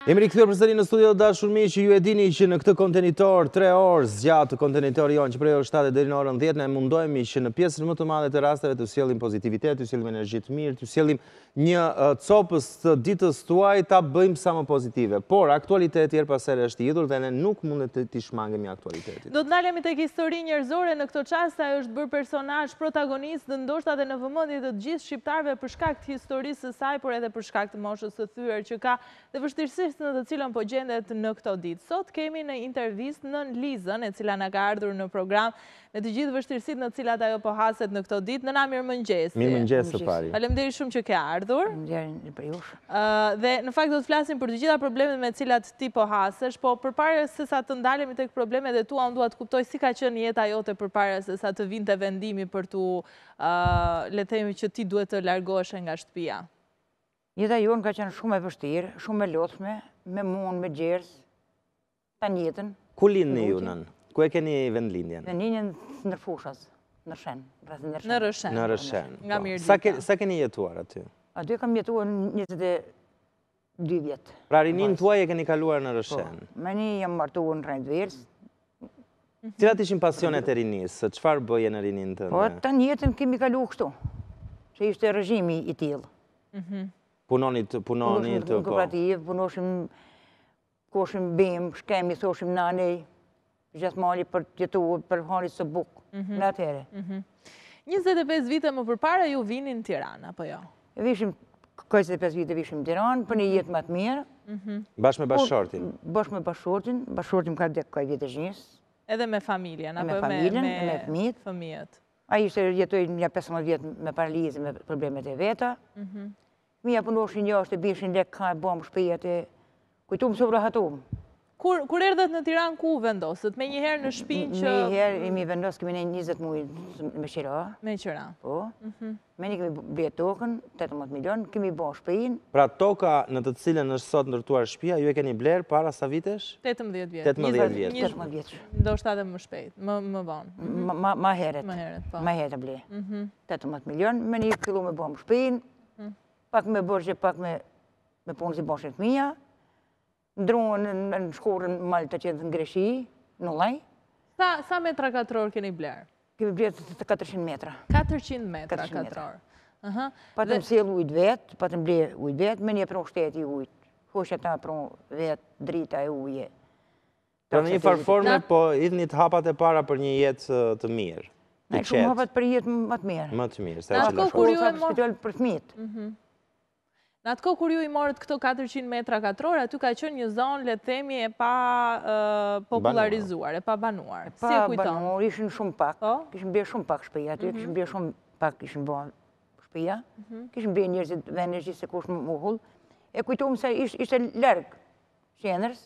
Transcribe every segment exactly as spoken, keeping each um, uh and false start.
Jemi rikthyer përsëri në studio dashur miq, që ju e dini që në këtë kontenitor tre orë zgjat kontenitori jonë që prej orës shtatë deri në orën dhjetë ne mundohemi që në pjesën më të madhe të rasteve të sjellim pozitivitet, të sjellim energji të mirë, të sjellim një uh, copës të ditës tuaj ta bëjmë sa më pozitive. Por aktualiteti her pas here është i idhur dhe ne nuk mundet të t'i shmangemi aktualitetit. Do të ndalemi tek histori njerëzore në këtë çast, ajo është bërë personazh protagonist dhe ndoshta edhe në vëmendje të gjithë shqiptarëve për shkak të historisë së saj, por edhe për shkak të moshës së thyer që ka dhe vështirësisë në të cilën po gjendet në këto ditë. Sot kemi në intervistë nën Lizën, e cila na ka ardhur në program me të gjithë vështirësitë në të cilat ajo po haset në këto ditë. Nëna mirëmëngjes. Mirëmëngjes së pari. Faleminderit shumë që ke ardhur. Faleminderit për ju. Dhe në fakt do të flasim për të gjitha problemet me të cilat ti po hasesh, po përpara se sa të ndalemi tek problemet e tua, unë dua të kuptoj si ka qenë jeta jote përpara se sa të vinte vendimi për tu, uh, le të themi që ti duhet të largohesh nga shtëpia. Jeta jonë ka qenë shumë e vështirë, shumë e lodhshme, me munë, me gjerës, tani jetën. Ku lindni ju nën? Ku e keni vendlindjen? Në ninjën në Fushas, në Shen. Në Rëshen. Në Rëshen. Nga mirë Sa, ke, sa keni jetuar aty? Aty kam jetuar njëzet e dy vjetë. Pra rinin tuaj e keni kaluar në Rëshen? Po, me një jam martuar në Rajnë Dverës. Cilat ishin pasionet e rinisë? Çfarë bëje në rinin të? Po, tani jetën kemi kalu kështu, që ishte regjimi i tillë. Punonit, punonit, po. Kooperativë, punoshim, koshim bim, shkemi, thoshim nanej, gjithë mali për jetu, për harit së bukë, në atëhere. njëzet e pesë vite më përpara ju vinin në Tiranë, apo jo? Vishim, njëzet e pesë vite vishim në Tiranë, për një jetë më të mirë. Bashkë me bashkëshortin? Bashkë me bashkëshortin, bashkëshortin ka dekë kaj vite zhjës. Edhe me familjen, apo me familjen, me fëmijët. fëmijët. A ishte jetoj një pesëmbëdhjetë vjetë me paralizë, me problemet e veta. Mija punoshin jashtë, bishin lekë ka e bëmë shpijat e kujtumë së vrahatum. Kur, kur erdhet në Tiranë, ku vendosët? Me njëherë në shpinë që... Me njëherë imi vendosë kemi ne njëzet mujë me qira. Me qira. Po. Me një kemi blet tokën, tetëmbëdhjetë milion, kemi bo shpinë. Pra toka në të cilën është sot ndërtuar shtëpia, ju e keni bler para sa vitesh? tetëmbëdhjetë vjetë. tetëmbëdhjetë vjetë. tetëmbëdhjetë vjetë. Ndoshta edhe më shpejt, më, më vonë. Ma, ma heret. Më heret, po. Ma heret e ble. tetëmbëdhjetë milion, me një fillu me bo shpinë, pak me bërgje, pak me, me punë si bashkët mija. Ndruën në shkorën malë të qenë në Greshi, në laj. Sa, sa metra katror keni blerë? Kemi blerë të katërqind metra. katërqind metra katror. Patëm sjell ujtë vetë, patëm ble ujtë vetë, me një pron shteti ujtë. Hoshe ta pron vetë drita e uje. Pra në një farforme, po idhni të hapat e para për një jetë të mirë. Në shumë hapat për jetë më të mirë. Më të mirë. Në atë kohë kur ju e morë... për fëmijët. Në atë kohë kur ju i morët këto katërqind metra katror, aty ka qenë një zonë, le të themi, e pa popularizuar, e pa banuar. Si e kujton? Pa banuar, ishin shumë pak. Kishin bërë shumë pak shpija aty, kishin bërë shumë pak kishin bërë shpija. Kishin bërë njerëzit dhe energjisë se kush më muhull. E kujtuam se ishte larg qendrës.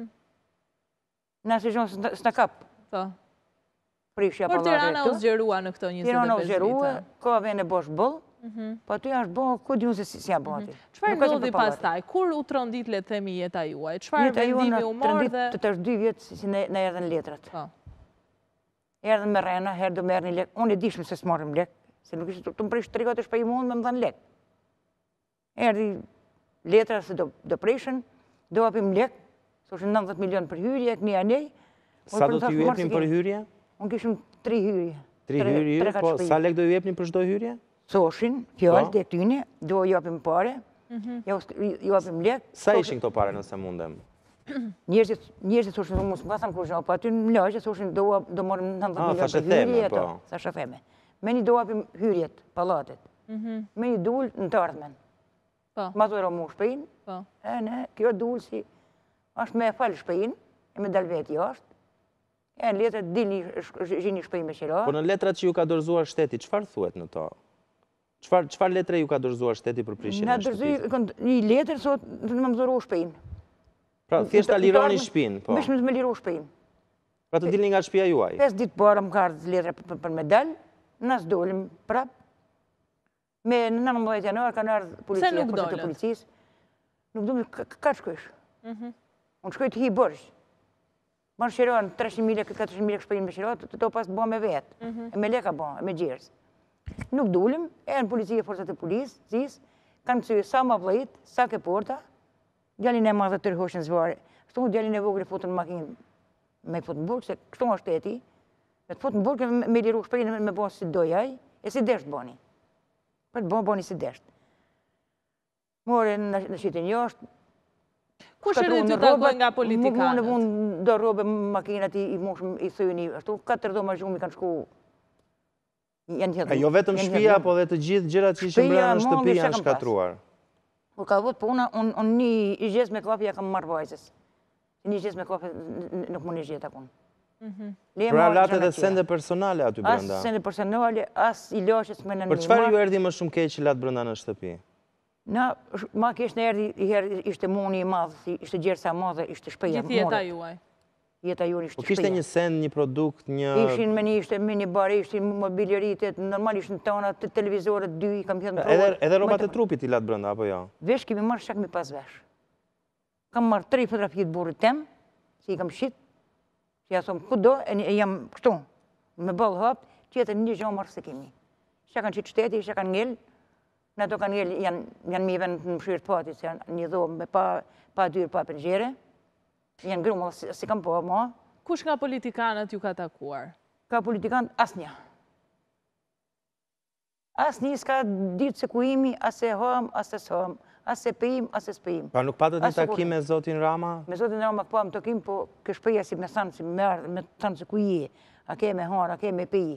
Nëse gjonë s'na kap. Po. Prishja Por Tirana u zgjerua në këto njëzet e pesë vite. Tirana u zgjerua, ka vene bosh bëll. Po aty është bo, ku di unë se si janë bo aty. Çfarë ndodhi pastaj? Kur u trondit, le të themi, jeta juaj? Çfarë vendimi u morë dhe... Jeta juaj në dy vjetë si në erdhen letrat. Erdhen me rena, herë do merë një lek. Unë e dishmë se s'marëm lek, se nuk ishte të më prish të rigat e shpej mund me më dhanë lek. Erdi letrat se do prishën, do apim lek, së është nëntëdhjetë milion për hyrje, një anej. Sa do t'ju jepnin për hyrje? Unë kishëm tri hyrje. Tri hyrje, po sa lek do ju jepnin për çdo hyrje? Soshin, fjallë të këtyne, do ju apim pare, ju apim lek. Sa ishin këto pare nëse mundem? Njerëzit soshin, më së më thamë kur po aty në lagje, soshin do morim nëntëdhjetë milion për hyrje, ato, sa shafeme. Me një do apim hyrjet, palatet, me një dull në të ardhmen. Ma të ero mu shpejn, e ne, kjo dull si, është me falë shpejn, e me dal vetë jashtë, e në letrat dilni zhini shpejn me qira. Po në letrat që ju ka dorëzuar shteti, çfarë thuhet në to? Qëfar letre ju ka dorëzuar shteti për prishjen e shtëpisë? Në një letër, sot në më mëzoro shpejnë. Pra, thjesht ta lironi shpinë, po? Bishme të me liro shpejnë. Pra të dilni nga shtëpia juaj? Pes ditë para më ka ardhë letra për medal, nësë dolim prap. Me në nëntëmbëdhjetë janar ka në ardhë policia, forësit e policisë. Nuk do më ka shkojsh. Unë shkoj të hi bërsh. Marë shiranë, treshtëqind mijë, katërqind mijë shpejnë me shiranë, të to pas të bo me vetë. E me leka bo, e me gjerës. Nuk dulim, e në policia, forësat e policë, kanë mësujë sa ma vlejt, sa ke porta, Djalin e madhe të rëhoshën zvarë. Kështu djalin e vogël e fotën në makinë me fotën në burg, se kështu është e ti. Me të fotën në burg me liru shpejnë me bo si dojaj, e si desht bani. Për të bo, bani si desht. More në qitin jashtë. Kush e rritë të takoj nga politikanët? Më në do robe makinat i moshëm i thëjni. Ashtu katër do ma zhumi kanë shku. Jo vetëm shtëpia, po dhe të gjithë gjërat që ishën brenda në shtëpi janë shkatruar. Po ka vot, po unë një i gjesë me kafe ja kam marrë vajzës. Një gjesë me kafe nuk më një gjetë akun. Pra latë edhe sende personale aty brenda? As sende personale, as i lashës me në një. Për çfarë ju erdi më shumë keq që latë brenda në shtëpi? Na, ma kesh në erdi, i herë ishte muni i madhë, ishte gjerësa madhe, ishte shpeja. Gjithë jeta juaj? Jeta juaj ishte shpeja. Po shpeja. kishte një send, një produkt, një... Ishin me një, ishte me një bare, ishin mobiliaritet, normal ishin tona, të televizorët, dy, i kam pjetë në provë. Edhe robat e trupit i latë brenda, apo jo? Vesh kemi marrë shak me pas vesh. Kam marrë tre fotografijet burit tem, si i kam shqit, që ja thomë, ku do, e jam kështu, me bëllë hapë, tjetër një gjo marrë se kemi. Shak kanë qitë shteti, shak kanë ngellë, në ato kanë ngellë, janë mive në mshirë të pati, se janë një dhomë me pa dyrë, pa përgjere, janë grumë, si kam po, ma. Kush nga politikanët ju ka takuar? Ka politikanët, as një. As një s'ka ditë se ku imi, as e hëm, as e s'hëm, as e pëjim, as e s'pëjim. Pa nuk patët një takim me Zotin Rama? Me Zotin Rama këpa më takim, po këshpëja si me thanë, si me thanë se ku je, a ke me harë, a ke me pëj.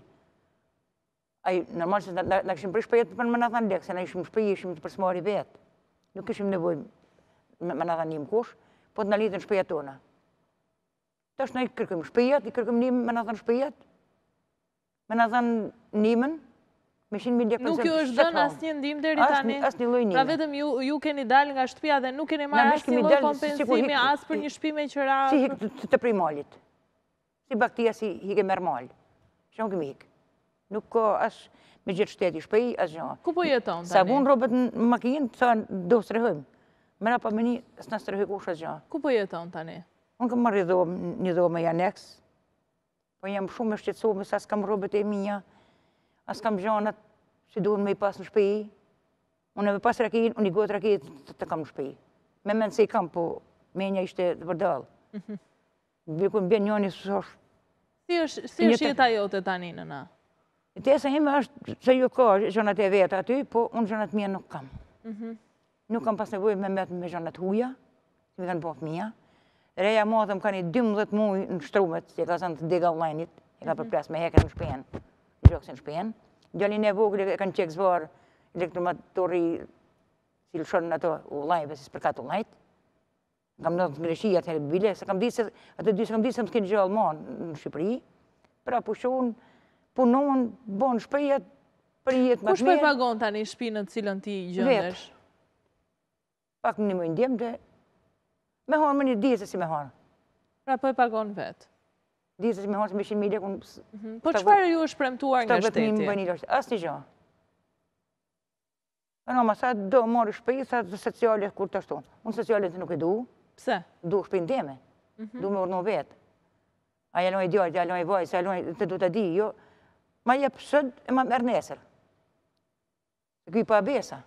Ai, normal që në këshim për shpejet për më në thanë lekë, se në ishim shpej, ishim të përsmari vetë. Nuk ishim nevoj me në thanë një më kush, po të në litën shpejet tona. Tash në i kërkëm shpejet, i kërkëm një me në thanë shpejet, me në thanë njëmën, me shinë mi lekë. Nuk ju është dënë asë një ndim deri tani? Asë një loj njëmë. Pra vetëm ju keni dalë nga shtëpia dhe nuk keni marrë asë një loj kompensimi asë për një shtëpi me qëra? Si hikë të prej malit. Si baktia si hikë merë mal. Shumë këmi hikë. Nuk ka asë me gjithë shteti shpej, asë gjënë. Ku po jeton tani? Sa bunë robët në makinë, të thënë, do së rehëm. Mëra pa me një, së në së rehëj kush asë gjënë. Ku po jeton tani? Unë kam marrë një dhomë e janeks, po jam shumë e shqetsume, sa s'kam robët e minja, as kam gjënët që duhen me i pas në shpej. Unë e me pas rakin, unë i gotë rakin të kam në shpej. Me menë se i kam, po menja ishte të vërdalë. Bikun bjen njëni së është. Si është jeta jote tani nëna? Tesa ime është se ju ka gjënat e vetë aty, po unë gjënat mija nuk kam. Nuk kam pas nevoj me metë me gjënat huja, që mi kanë po fëmija. Reja madhe më ka një dymbëdhjetë muaj në shtrumet, që ka zënë të dega online-it, e ka përplas me hekën në shpejen, në gjokëse në shpejen. Gjallin e vogël e kanë qekë zvarë elektromotori, si lëshonë në ato online-ve, si s'përkat online-it. Kam në të ngreshia të bile, se kam ditë se, atë dy se kam ditë se më s'kenë gjallë ma në Shqipëri, pra pushon, punon, bon shpejet, për jetë më të mirë. Kush për pagon tani shpinë të cilën ti gjëndesh? Vetë. Pak një më ndjemë dhe me hanë më një dizë si me hanë. Pra për pagon vetë? Dizë si me hanë se me shimë mile kun... Po qëfar ju është premtuar nga shteti? Asë një gjë. E në ma sa do marrë shpejt, sa sociale kur të ashtu. Unë sociale të nuk e du. Pse? Du shpejt teme. Du me urnu vetë. A jalon e djarë, jalon e vajzë, jalon e të du të di, jo. Ma jep sëd e ma mërë nesër. Këj pa besa.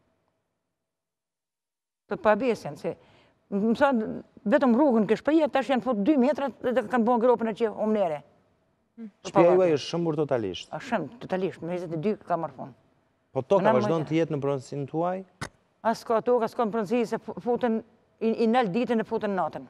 Të pa besen, se... Më sa vetëm rrugën kë shpeja, tash janë fut dy metrat dhe kanë bon gropën e që omnere. Shpeja juaj është shëmbur totalisht? A shëmbur totalisht, në njëzet e dy ka marrë fun. Po toka vazhdojnë të jetë në pronësin tuaj? As ka toka, as ka në pronësi, se futën i nëllë ditën e futën natën.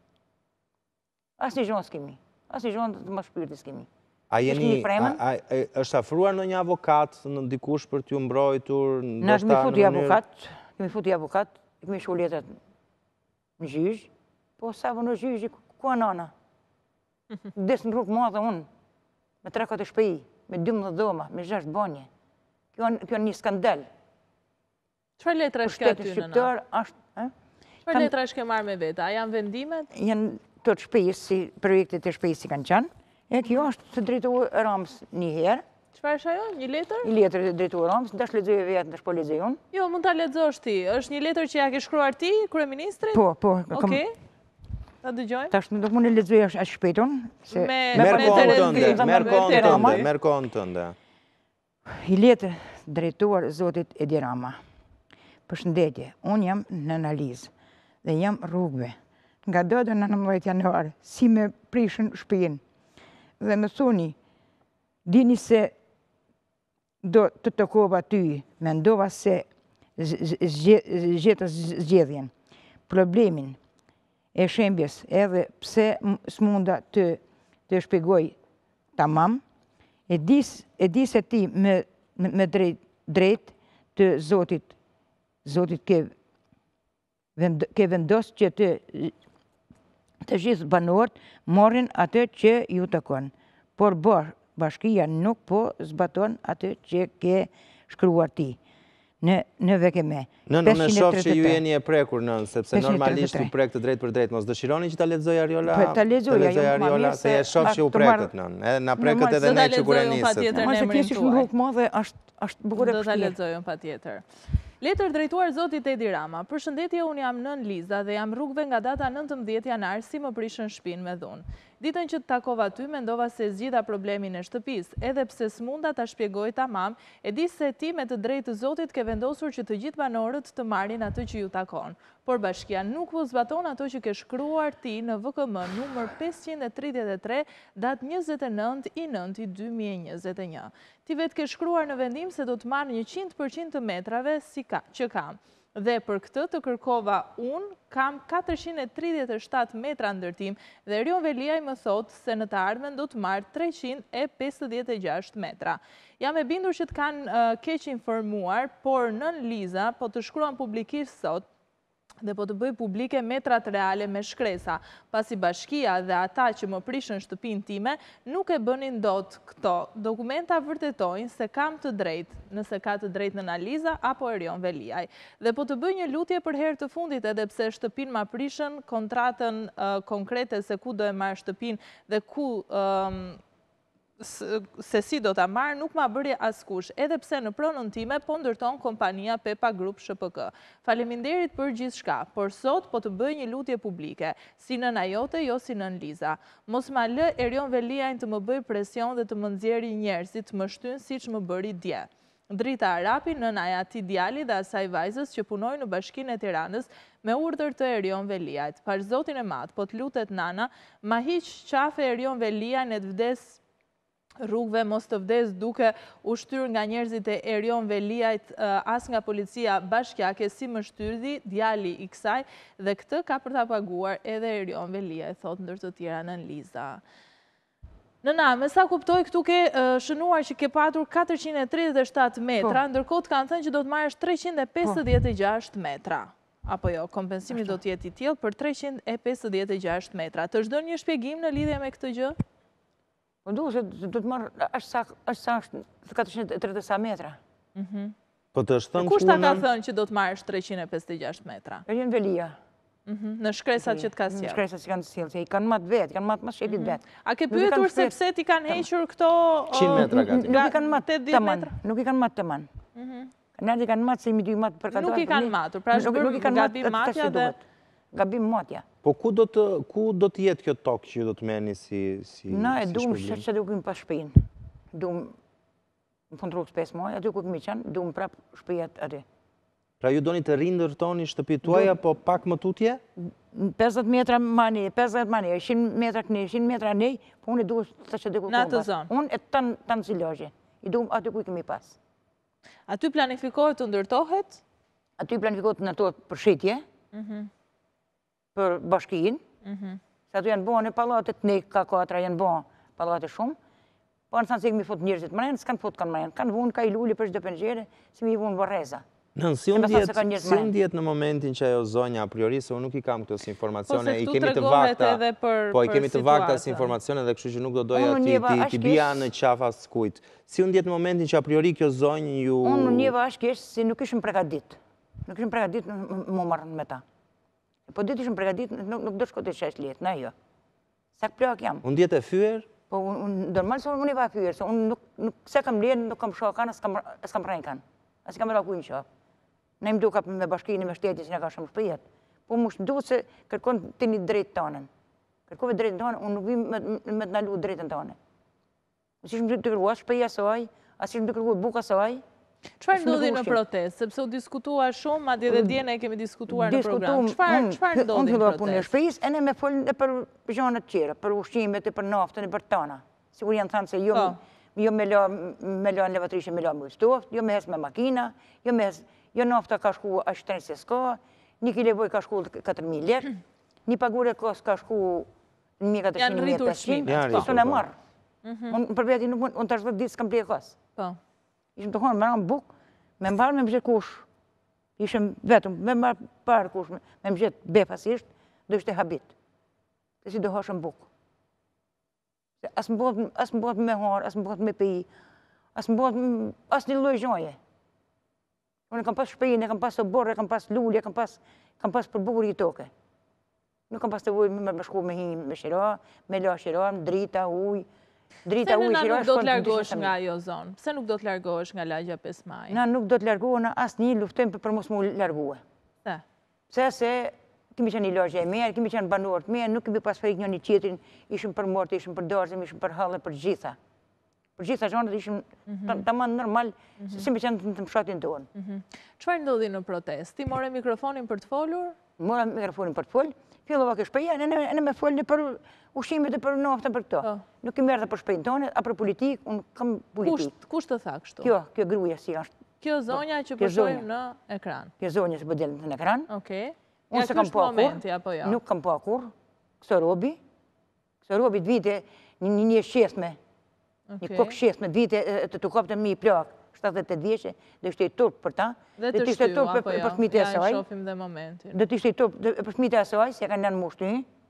As një gjonë s'kemi. As një gjonë të më shpyrti s'kemi. A jeni, është afruar në një avokat, në dikush për t'ju mbrojtur? Na kemi futi avokat, kemi futi avokat, kemi shu letët në gjyqë, po sa vë në gjyqë, ku a nana? Desë në rrugë madhe unë, me tre katë shpeji, me dymbëdhjetë dhoma, me gjashtë banje. Kjo një skandal. Qëfar letra është kjo ty nëna? Qëfar letra është ke marrë me vete? A janë vendimet? Janë të të shpejës, si projekte të shpejës si kanë qanë. E kjo është të drejtu Ramës një herë. Qëfar është ajo? Një letër? Një letër të drejtu Ramës, në tash ledzoj e vetë, në tash po ledzoj unë. Jo, mund të ledzojsh ti. është një letër që ja ke shkruar ti, kryeministrit? Po, po. Oke. Ta dëgjojmë? Tash në do më në ledzoj ashtë shpejton. Merë kohën tënde, merë kohën tënde, merë kohën tënde. I letër drejtuar Zotit Edi Rama. Përshëndetje, unë jam në analizë. dhe jam rrugëve. Nga data nëntëmbëdhjetë janar, si me prishën shtëpinë. Dhe më thoni, dini se do të takova ty, mendova se zgjeta zgjedhjen. Problemin e shembjes edhe pse s'munda të të shpjegoj tamam, e di se ti me drejt të Zotit, Zotit ke vendos që të të gjithë banorët morrin atë që ju takon. Por bashkia nuk po zbaton atë që ke shkruar ti në V K M. Nën, unë shoh që ju jeni e prekur nën, sepse normalisht ju prek të drejt për drejt. Mos dëshironi që ta lexoj Ariola? Ta lexoj Ariola, se e shoh që u preket nën. Na preket edhe ne që kur e nisët. Mos e kishë në rrugë madhe, është bukur e vështirë. Do ta lexoj unë patjetër. Letër drejtuar Zotit Edi Rama. Përshëndetje, unë jam nën Liza dhe jam rrugëve nga data nëntëmbëdhjetë janar si më prishën shtëpinë me dhunë. Ditën që të takova ty, mendova se zgjidha problemin e shtëpisë, edhe pse s'munda ta shpjegoj tamam, e di se ti me të drejtë të Zotit ke vendosur që të gjithë banorët të marrin atë që ju takon. Por bashkia nuk po zbaton ato që ke shkruar ti në V K M numër pesëqind e tridhjetë e tre, datë njëzet e nëntë i nënti dy mijë e njëzet e një. Ti vetë ke shkruar në vendim se do të marrë njëqind përqind të metrave që kam. Dhe për këtë të kërkova unë, kam katërqind e tridhjetë e shtatë metra ndërtim dhe Erion Veliaj më thotë se në të ardhmen do të marrë treqind e pesëdhjetë e gjashtë metra. Jam e bindur që të kanë keq informuar, por nën Liza po të shkruan publikisht sot dhe po të bëj publike metrat reale me shkresa, pasi bashkia dhe ata që më prishën shtëpinë time nuk e bënin dot këto. Dokumenta vërtetojnë se kam të drejtë, nëse ka të drejtë në Liza apo Erion Veliaj. Dhe po të bëj një lutje për herë të fundit, edhe pse shtëpinë ma prishën, kontratën konkrete se ku do e marrë shtëpinë dhe ku se si do ta marrë, nuk ma bëri askush, edhe pse në pronën time po ndërton kompania Pepa Group S P K. Faleminderit për gjithë shka, por sot po të bëj një lutje publike, si nën ajote, jo si nën Liza. Mos ma lë Erion Veliajnë të më bëj presion dhe të më nxjerrë njerëzit, më shtyn si që më bëri dje. Drita Arapi, nënaja ati djali dhe asaj vajzës që punoj në Bashkinë e Tiranës me urdhër të Erion Veliajt. Par Zotin e Madh, po të lutet nana, ma hiq qafe Erion Veliajnë e të vdes rrugëve, mos të vdes duke u shtyr nga njerëzit e Erion Veliajt, as nga policia bashkiake, si më shtyrdi djali i kësaj, dhe këtë ka për ta paguar edhe Erion Veliaj, thot ndër të tjera nën Liza. Nëna, me sa kuptoj, këtu ke shënuar që ke patur katërqind e tridhjetë e shtatë metra, ndërkohë kanë thënë që do të marrësh treqind e pesëdhjetë e gjashtë metra. Apo jo, kompensimi do të jetë i tillë për treqind e pesëdhjetë e gjashtë metra. Të çdo një shpjegim në lidhje me këtë gjë? Po du se do të marrë, është sa është katërqind e tridhjetë e sa metra. Po të është thënë kush ta ka thënë që do të marrësh treqind e pesëdhjetë e gjashtë metra? Erion Velia. Në shkresat që të ka sjellë. Në shkresat që kanë sjellë, se i kanë matë vetë, kanë matë mas shepit vetë. A ke pyetur se pse ti kanë hequr këto qind metra gati? Nuk i kanë matë të manë. Nuk i kanë matë të manë. Nërë i kanë matë se imi dy matë për kadohet. Nuk i kanë matur, pra shbërë gabim matja dhe... Gabim matja. Po ku do të jetë kjo tokë që do të meni si shpërblim? Na e dumë që duke më pas shpinë. Dumë në fund rrugës pesë muaj, aty ku këmi qenë, dumë prap shpijat aty. Pra ju doni të rindërtoni shtëpi tuaja, po pak më tutje? pesëdhjetë metra ma ne, pesëdhjetë ma ne, qind metra këne, qind metra ne, po unë e duhe të që duke në atë zonë. Unë e të në zilojë, i duhem aty ku i kemi pas. Aty planifikohet të ndërtohet? Aty planifikohet të ndërtohet për shitje, për bashkinë, se aty janë bëhen e palatet, ne ka katra janë bëhen palatet shumë, po në sanë se këmi fot njërëzit mrenë, s'kanë fot kanë mrenë, kanë vunë ka i lulli për shdo pëngjere, si mi vunë vërreza. Nën, si unë djetë në momentin që ajo zonja a priori, se unë nuk i kam këtos informacione, i kemi të vakta, po i kemi të vakta si informacione dhe kështu që nuk do doja t'i bia në qafa s'kujt. Si unë djetë në momentin që a priori kjo zonjë ju... Unë në njeva është kesh si nuk ishëm pregadit, nuk ishëm pregadit më marrën me ta. Po ditë ishëm pregadit, nuk do shkote që është letë, na jo. Sa këplak jam. Unë djetë e fyer? Po, normal se unë i va fyer, se unë nuk se kam lenë, nuk kam shokan, as kam rejnë kanë, as kam raku në shok. Ne më duka me bashkini, me shtetin, si nga ka shumë shpijet. Po më shdu se kërkon të një drejtë tonen. Kërkove drejtën tonen, unë nuk vim me të nalu drejtën tonen. As ishëm të kërkua shpija saj, as ishëm të kërkua buka saj, Çfarë ndodhi në protestë? Sepse u diskutua shumë, madje edhe dje ne kemi diskutuar në program. Çfarë ndodhi në protestë? Unë në shpejs, e ne me folën e për gjanët tjera, për ushqimet, për naftën, e për tana. Sigur janë thanë se jo me la në levatrishe, me la më stoft, jo me hes me makina, jo me hes, jo nafta ka shku ashtë trenë se s'ka, një kilevoj ka shku katër mijë lekë, një pagure kos ka shku një mijë katërqind, një mijë pesëqind, kësë në marë. Unë për veti nuk unë të ashtë ditë s'kam plejë kos. Ishëm të konë me ramë bukë, me mbarë me më gjithë kush, ishëm vetëm, me mbarë parë kush, me më gjithë befasisht, do ishte habit. Të si do hashëm bukë. Asë më bëhet me harë, asë më bëhet me pëji, asë më bëhet asë një loj gjoje. Unë kam pas shpejin, e kam pas të borë, e kam pas lulli, e kam pas për bukur i toke. Nuk kam pas të vujë me shku me hi me shira, me la shira, drita, uj. Drita, uj, shira, shkon të disë të nuk do të largohesh nga jo zonë? Pse nuk do të largohesh nga lagja pesë maj? Na nuk do të largohesh, asë një luftojmë për mos mu largohe. Se? Pse se kemi qenë një lagja e merë, kemi qenë banorët merë, nuk kemi pas frejk një një qetrin, ishëm për mortë, ishëm për darzim, ishëm për halë, për gjitha. Për gjitha gjonët ishëm të manë normal, si me qenë të mshatin tonë. Qëfar ndodhi në protest? Ti more mikrofonin për të folur? Mora mikrofonin për të folë, fillova kë shpeja, në me folë për ushqimit e për naftën për këto. Nuk kemi erdhe për shpejnë tonë, a për politikë, unë kam politikë. Kush të tha kështu? Kjo, kjo gruja si është. Kjo zonja që përshojmë në ekran? Kjo zonja që përdelim në ekran. Okej. Unë se kam po akur, nuk kam po akur, këso robi, këso robi të vite një një shesme, një kokë shesme, të vite të të kopte mi i plakë, shtatëdhjetë e tetë vjeqe, dhe ishte i turp për ta, dhe të shtu, apo jo, ja i shofim dhe momentin. Dhe të ishte i turp për shmite asaj, si e ka nënë mushtu,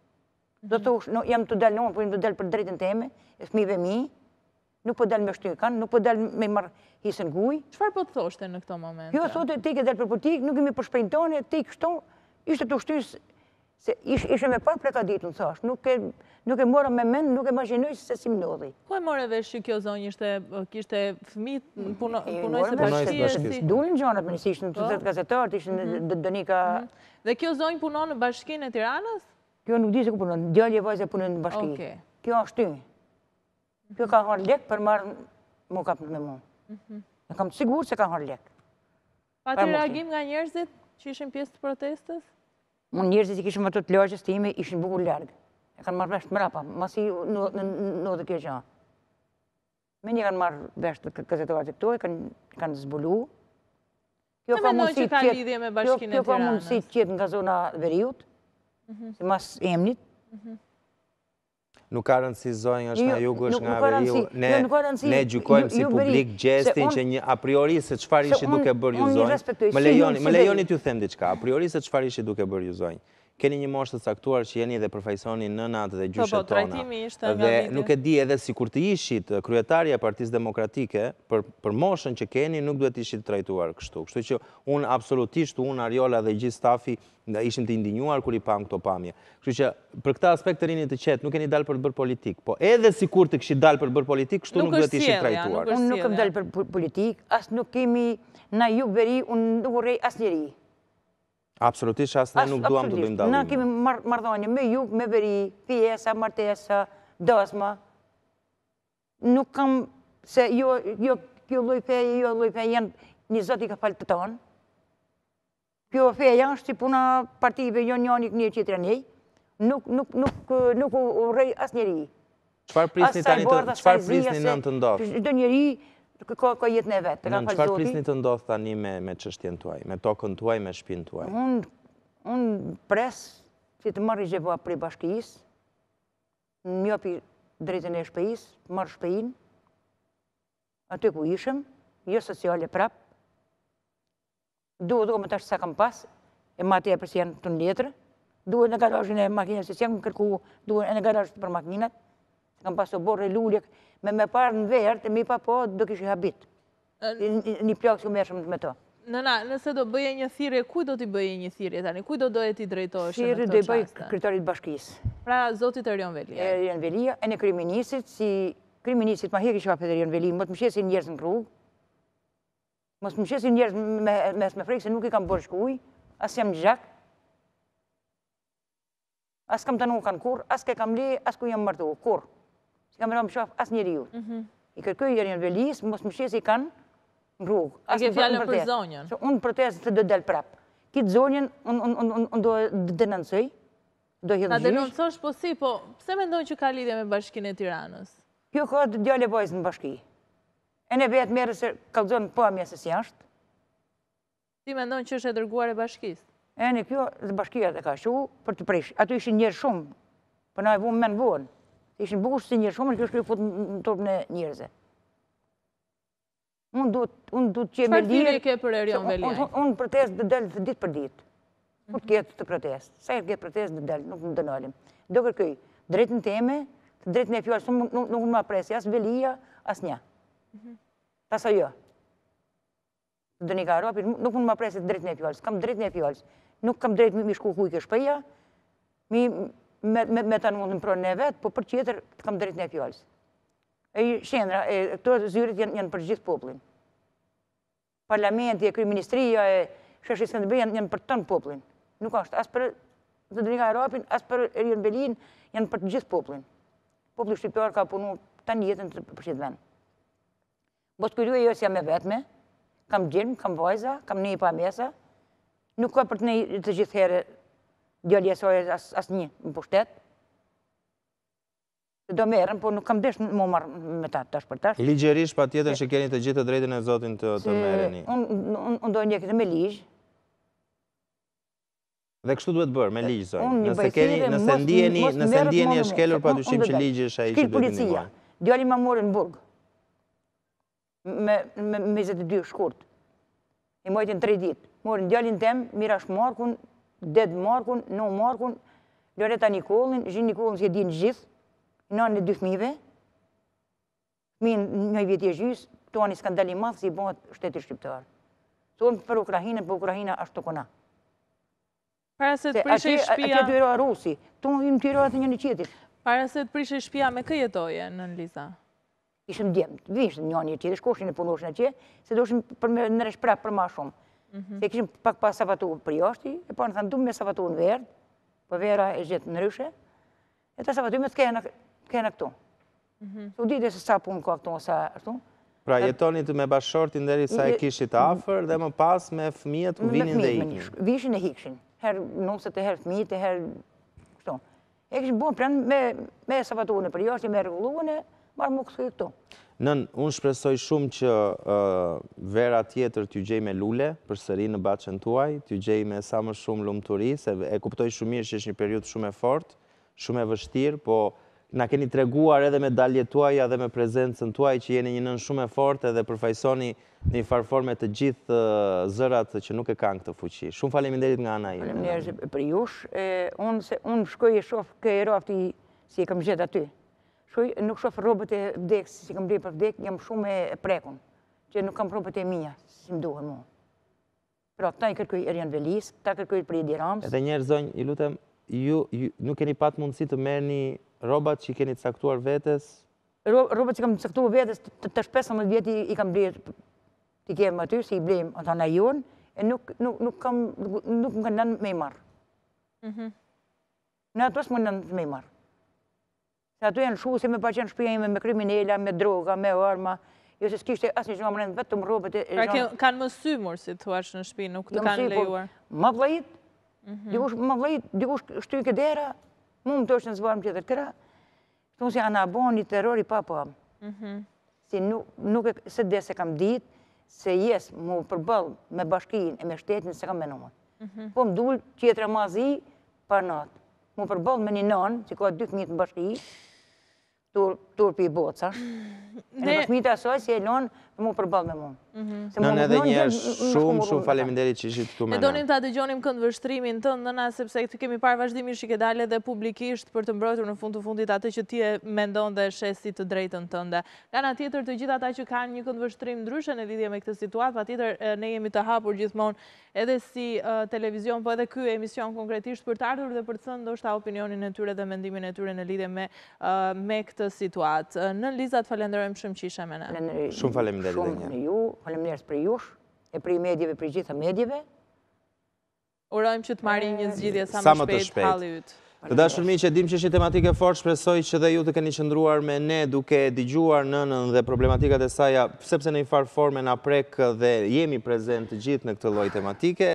do të ush, jam të dalë nëmë, po jam të dalë për drejtën teme, e fmive mi, nuk po dalë me shtu i kanë, nuk po dalë me marë hisën guj. Qëfar po të thoshte në këto momente? Jo, thote, ti ke dalë për politikë, nuk kemi për shpejnë tonë, ti kështu, ishte të ushtyrës, se ishe me parë pleka ditë, në thash, nuk e mora me men, nuk e mashinoj se si më nëdhi. Ko e more vesh që kjo zonjë kishte fëmit, punoj se bashkije? Dullin gjanat me nësishtë në të të gazetarët, ishtë në Dënika... Dhe kjo zonjë punon në bashkinë e Tiranës? Kjo nuk di se ku punon, djallje vajze punon në bashkijë. Kjo është ty. Kjo ka harë lek për marë mu kapë me mu. E kam të sigur se ka harë lek. Pati reagim nga njerëzit që ishin pjesë të protestës? Unë njerëzit që kishëm ato të lagjes të ime ishin bukur largë. E kanë marrë vesh të mrapa, masi në dhe kjo gjanë. Me një kanë marrë vesh të gazetarët e këtoj, kanë zbulu. Të menoj që ka lidhje me bashkinë e Tiranës? Kjo ka mundësi tjetë nga zona veriut, si mas emnit. Nuk ka rëndësi zonjë është nga jugu, është nga veriu. Ne gjykojmë si publik gjestin që një a priori se qëfar ishi duke bërë ju zonjë. Më lejoni t'ju them diçka, a priori se qëfar ishi duke bërë ju zonjë. Keni një moshtë të caktuar që jeni dhe përfajsoni nënat dhe gjyshet tona. Dhe nuk e di edhe si kur të ishit kryetarja e Partisë Demokratike, për moshën që keni, nuk duhet ishit trajtuar kështu. Kështu që unë absolutisht, unë, Ariola dhe gjithë stafi, ishim të indinjuar kur i pam këto pamje. Kështu që për këta aspekt të rini të qetë, nuk keni dalë për të bërë politik. Po edhe si kur të kishit dalë për të bërë politik, kështu nuk duhet ishit trajtuar. Unë nuk kam dalë për politik, as nuk kemi na ju veri, unë nuk urrej as njeri. Absolutisht, asë ne nuk duham të bëjmë dalime. Na kemi mardhanje me jug, me veri, pjesa, martesa, dasma. Nuk kam, se jo kjo loj feje, jo loj feje, janë një zot i ka falë të tonë. Kjo feje janë është si puna partive, jo njani një qitëra nej. Nuk u rej as njeri. Qëfar prisni nën të ndodhë? Shdo njeri, ka jetë në vetë. Në qëfar prisni të ndodhë tani me qështjen tuaj, me tokën tuaj, me shpinë tuaj? Unë pres që të marrë i gjeva prej bashkijis, në mjopi drejtën e shpejis, marrë shpejin, aty ku ishëm, jo sociale prap, duhet do me tash sa kam pas, e ma të e përsi janë të në letërë, duhet në garajën e makinës, se si janë kërku, duhet në garajën për makinat, se kam pas të borë e lullek, me me parë në verë, e mi pa po, do kishë habit. Një plakë që mërshëm me to. Nëna, nëse do bëje një thirrje, kuj do t'i bëje një thirrje tani? Kuj do doje t'i drejtohesh në këto qaste? Thirrje do i bëj kryetarit bashkisë. Pra, zotit Erion Velia. Erion Velia, e në kriministit, si kriministit ma hek i shafet Erion Velia, mos më shesin njerëz në rrugë, mos më shesin njerëz me me frejkë, se nuk i kam bërë shkuj, as jam gjak, as kam të nuk kanë kur, as ke kam le, as ku jam martu, kur. Si kam rëmë shaf as njeri ju. I kërkoj Erion Velis, mos më shesi kanë, në rrugë. A ke fjallën për zonjën? Unë protestë të do del prapë. Kitë zonjën, unë do denoncoj, do hidhë Ta denoncosh po si, po pse mendon që ka lidhje me Bashkinë e Tiranës? Kjo ka djale vajzë në bashki. E ne vetë merë se kalzonë po mjesë si jashtë. Ti mendon që është e dërguar e bashkisë? E ne kjo dhe bashkia e ka shu për të prish. Ato ishin njerë shumë, për na e vumë men vonë. Ishin bukur si njerë shumë, në kjo shkjo fut në topë në njerëze. Unë du të që me lirë... Çfarë ke për Erion Veliaj? Unë protest dhe delë ditë për ditë. Kur të ketë të protest. Sa e ketë protest dhe delë, nuk më dënalim. Do kërkëj, drejtën teme, të drejtën e fjallës, nuk më ma presi, as Velia, as nja. Tasa jo. Dë një ka rapi, nuk më ma presi të drejtën e fjallës. Kam drejtën e fjallës. Nuk kam drejtë mi shku kuj ke shpeja, me ta mundën pro në vetë, po për qeter kam drejtën e fjallës. E shendra, këto zyrit janë për gjithë poplin. Parlamenti, e kryeministria, e Sheshi Skënderbej janë për tënë poplin. Nuk ashtë, as për Zëdriga Arapin, as për Erion Velin, janë për gjithë poplin. Popli shqiptar ka punu tani jetën të përshet vend. Bos kërju e jo si jam e vetme, kam gjelm, kam vajza, kam një pa mesa, nuk ka për të një të gjithë herë djali e soj as një në pushtet. Do merën, po nuk kam desh më marrë me ta tash për tash. Ligjërisht pa tjetër që keni të gjithë të drejtën e Zotin të merreni. Unë do një këtë me ligjë. Dhe kështu duhet bërë, me ligjë, zonë. Nëse ndjeni e shkelur, pa dyshim që ligjë është a i që duhet një bërë. Djali ma morën në burg, me njëzet e dy shkurt. I mojtën tre ditë. Morën djalin tem, Mirash Markun, Ded Markun, No Markun, Loreta Nikolin, Zhin Nikolin që di në gjithë, nënë në dy fmive, fminë një vjetë e gjysë, toani skandali madhë si i bëhet shtetit shqiptarë. Tonë për Ukrajina, për Ukrajina ashtë të kona. Para se të prishe i shpia... Ate të tyra Rusi, tonë i më tyra atë një një qetit. Para se të prishe i shpia me kë jetoje në Liza? Ishëm djemë, vishë një një qetit, shkoshin e punoshin e qe, se do shim në reshprap për ma shumë. Se kishim pak pa savatu për jashti, e pa në thamë du me savatu në verdë, për vera e gjithë në ryshe, e ta savatu me të kena këtu. U dite se sa punë ka këtu, sa ashtu. Pra jetonit me bashkëshortin deri sa e kishit afer dhe më pas me fëmijët ku vinin dhe ikin. Vishin e hikshin. Herë nësët e herë fëmijët e herë kështu. E kishim bunë prënë me savatuën e për jashtë, me regulluën e marë më këtu këtu. Nën, unë shpresoj shumë që vera tjetër t'ju gjej me lule, për sëri në bachën tuaj, t'ju gjej me sa më shumë lumëturi, se e kuptoj shumë mirë që është një periudhë shumë e fortë, shumë e vështirë, po na keni treguar edhe me daljet tuaja dhe me prezencën tuaj që jeni një nën shumë e fortë edhe përfaqësoni në një farforme të gjithë zërat që nuk e kanë këtë fuqi. Shumë faleminderit nga ana ime. Faleminderit për jush. Unë shkoj e shoh ke e rafti si e kam gjetë aty. Nuk shof robët e vdekë, si kam bërë për vdekë, jam shumë e prekun, që nuk kam robët e mija, si më duhe mu. Pra, ta i kërkoj Erion Velis, ta kërkoj për Edi Rams. Edhe njerë zonjë, i lutem, ju nuk keni pat mundësi të merrni robat që i keni caktuar vetes? Robat që kam caktuar vetes, të shpesëmdhjetë vjeti i kam bërë t'i kemë aty, si i blejmë ata na jonë, e nuk më kanë nënë me i marë. Në ato s'më nënë me i marë. Se ato janë shu, se me pa qenë shpijeme me kriminella, me droga, me arma, jo se s'kishte asë një gjamë rëndë, vetëm robët e... Pra kanë më symur, si të huash në shpi, nuk të kanë lejuar. Ma vlajit, ma vlajit, dikush shtu i këdera, mu më të është në zvarëm që të këra, të unë si anë abon një terror i papam. Si nuk e se dhe se kam ditë, se jesë mu përbëll me bashkin e me shtetin se kam menuar. Po më dullë qetra ma zi, par natë. Mu përbëll me një nënë, që ka dy fëmijët në bashki, turpi i botë, sash. E në fëmijët e asoj, si e nënë, mu përbëll me mund. Nën edhe njerë shumë, shumë faleminderit që ishit këtu me në. E donim ta dëgjonim këndvështrimin të nëna, sepse të kemi parë vazhdimisht që ke dalë dhe publikisht për të mbrojtur në fund të fundit atë që ti e mendon dhe shesi të drejtën tënde. Nga ana tjetër, të gjithë ata që kanë një këndvështrim ndryshe në lidhje me këtë situatë, patjetër ne jemi të hapur gjithmonë edhe si televizion, po edhe ky emision konkretisht për të ardhur dhe për të thënë ndoshta opinionin e tyre dhe mendimin e tyre në lidhje me me këtë situatë. Nën Liza, të falenderojmë shumë që ishe me ne. Shumë faleminderit edhe një. Ju, faleminderit për jush, e për i medjeve, për i gjitha medjeve. Urojmë që të marri një zgjidhje sa më shpejt halli yt. Të dashur miq, e dim që është një tematike fort, shpresoj që dhe ju të keni qëndruar me ne duke dëgjuar nënën dhe problematikat e saj, sepse në një farë forme na prek dhe jemi prezent të gjithë në këtë lloj tematike.